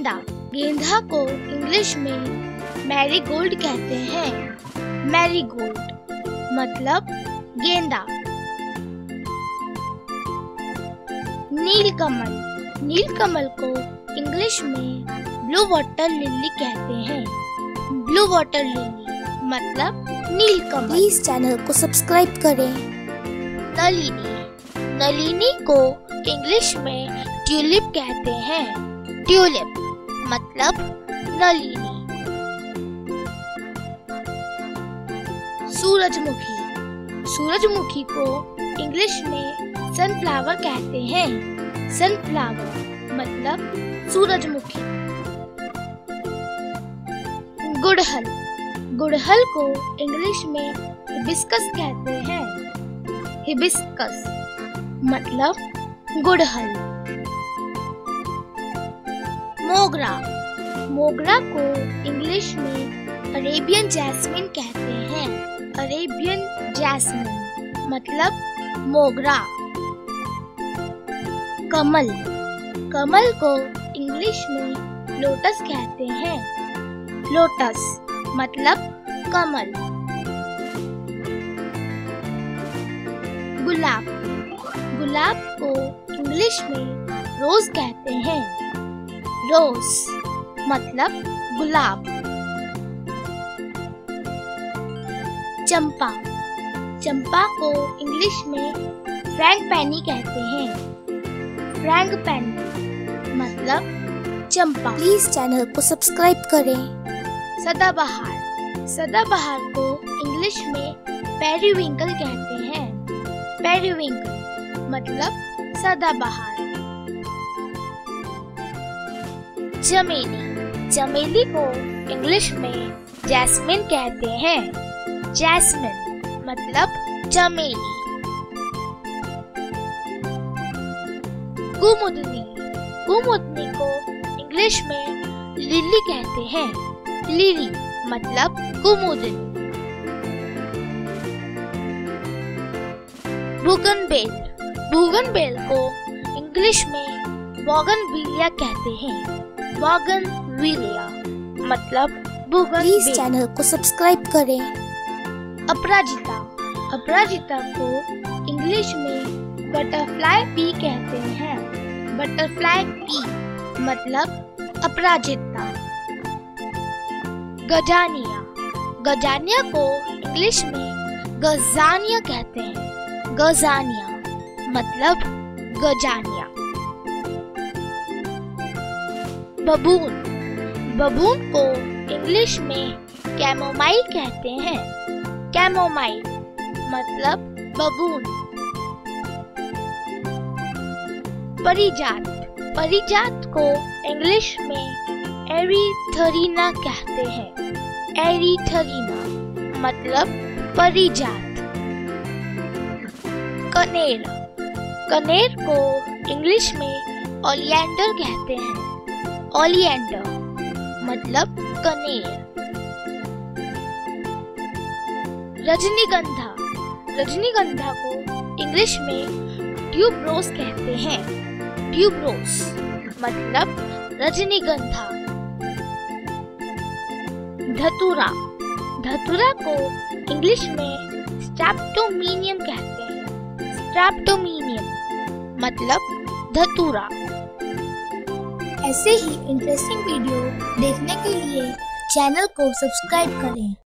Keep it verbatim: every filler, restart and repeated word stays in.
गेंदा। गेंदा को इंग्लिश में मैरीगोल्ड कहते हैं। मैरीगोल्ड मतलब गेंदा। नीलकमल। नीलकमल को इंग्लिश में ब्लू वाटर लिली कहते हैं। ब्लू वाटर लिली मतलब नीलकमल। प्लीज चैनल को सब्सक्राइब करें। नलिनी। नलिनी को इंग्लिश में ट्यूलिप कहते हैं। ट्यूलिप मतलब नलिनी। सूरजमुखी। सूरजमुखी को इंग्लिश में सनफ्लावर कहते हैं। सनफ्लावर मतलब सूरजमुखी। गुड़हल। गुड़हल को इंग्लिश में हिबिस्कस कहते हैं। हिबिस्कस मतलब गुड़हल। मोगरा। मोगरा को इंग्लिश में अरेबियन जैस्मिन कहते हैं। अरेबियन जैस्मिन मतलब मोगरा। कमल। कमल को इंग्लिश में लोटस कहते हैं। लोटस मतलब कमल। गुलाब। गुलाब को इंग्लिश में रोज कहते हैं। रोज मतलब गुलाब। चंपा। चंपा को इंग्लिश में फ्रैंगीपेनी कहते हैं। फ्रैंगीपेनी मतलब चंपा। प्लीज चैनल को सब्सक्राइब करें। सदाबहार। सदाबहार को इंग्लिश में पेरिविंकल कहते हैं। पेरिविंकल मतलब सदाबहार। चमेली। चमेली को इंग्लिश में जैस्मिन कहते हैं। जैस्मिन मतलब चमेली। कुमुदनी। कुमुदनी को इंग्लिश में लिली कहते हैं। लिली मतलब कुमुदनी। बोगनवेल। बोगनवेल को इंग्लिश में बोगनविलिया कहते हैं। बोगनविलिया मतलब बोगनवेल। प्लीज चैनल को सब्सक्राइब करें। अपराजिता। अपराजिता को इंग्लिश में बटरफ्लाई पी कहते हैं। बटरफ्लाई पी मतलब अपराजिता। गजानिया। गजानिया को इंग्लिश में गजानिया कहते हैं। गजानिया मतलब गजानिया। बबून। बबून को इंग्लिश में कैमोमाइल कहते हैं। कैमोमाइल मतलब बबून। परिजात। परिजात को इंग्लिश में एरीथरीना कहते हैं। एरीथरीना मतलब परिजात। कनेर। कनेर को इंग्लिश में ओलियंडर कहते हैं। ओलियंडर मतलब कनेर। रजनीगंधा। रजनीगंधा को इंग्लिश में ट्यूबरोज कहते हैं। ट्यूबरोज मतलब रजनीगंधा। धतूरा। धतूरा को इंग्लिश में स्ट्रेप्टोमीनियम कहते हैं। स्ट्रेप्टोमीनियम मतलब धतूरा। ऐसे ही इंटरेस्टिंग वीडियो देखने के लिए चैनल को सब्सक्राइब करें।